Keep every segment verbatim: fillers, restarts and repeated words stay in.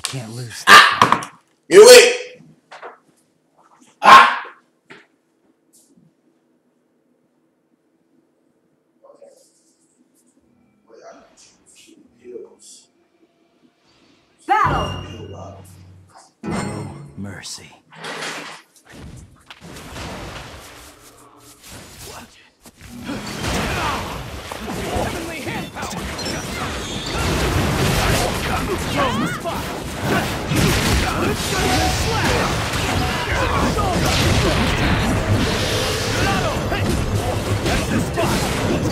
can't lose. Ah! You wait! Ah! Okay. Wait, I need to keep pills. Battle! Pill bottle. No mercy. Heavenly hand power! Throw the spot! Slash! Naruto! Hey! That's the spot!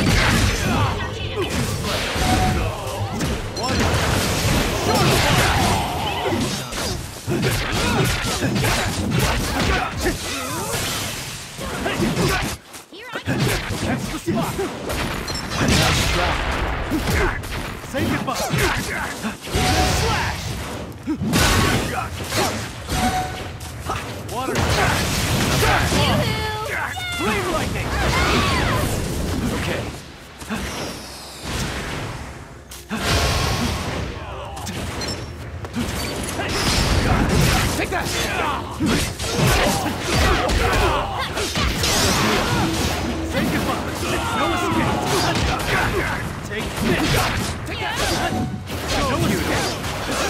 One! That's the spot! Say goodbye! Slash! Water! Flame lightning! Okay. Take that! Say goodbye! No escape! Take this! Take that! No escape!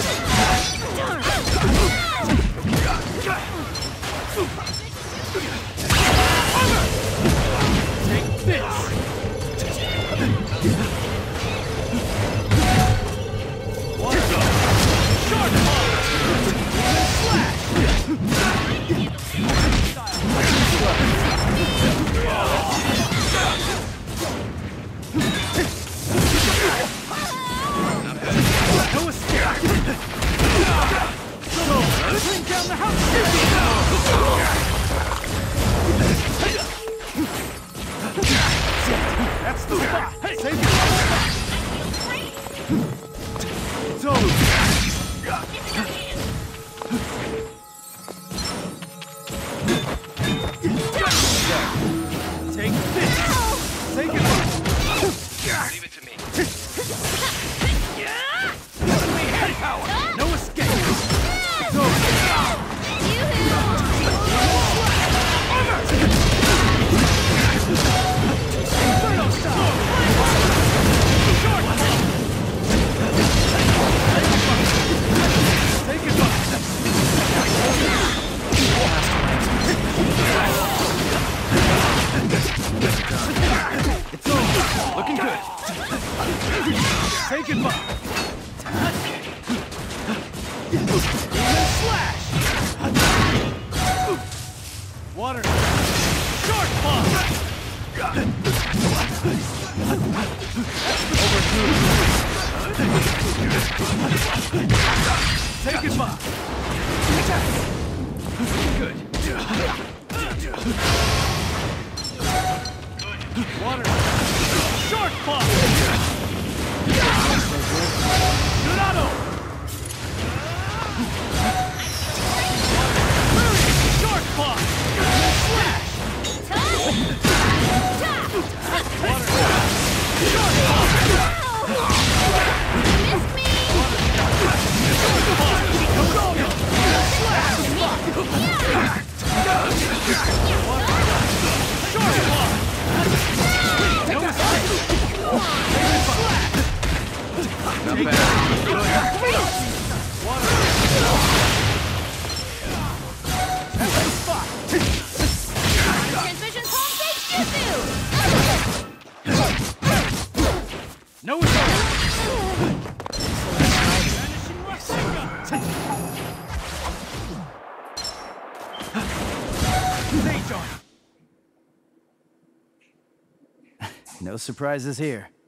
Take this! Water! Shark ball! Slash! No escape! So, bring down the house! That's the spot! Save it! So, take this! Take it! Leave it to me. Heavenly hand power! No escape! So, Inferno style! Short ball! Take it back! It's over! Looking good! Take it back! Slash! Water! Shark ball! Take it back! Good. Water! Shark ball! Naruto! Shark ball! Slash! Water! Shark ball! Missed me! Shark ball! Go-go! Slash! Water! Shark ball! No escape! Slash! Not bad. Water! That's the spot! Transmission palm fake jutsu! No escape! Vanishing Rasengan! Sage on! No surprises here.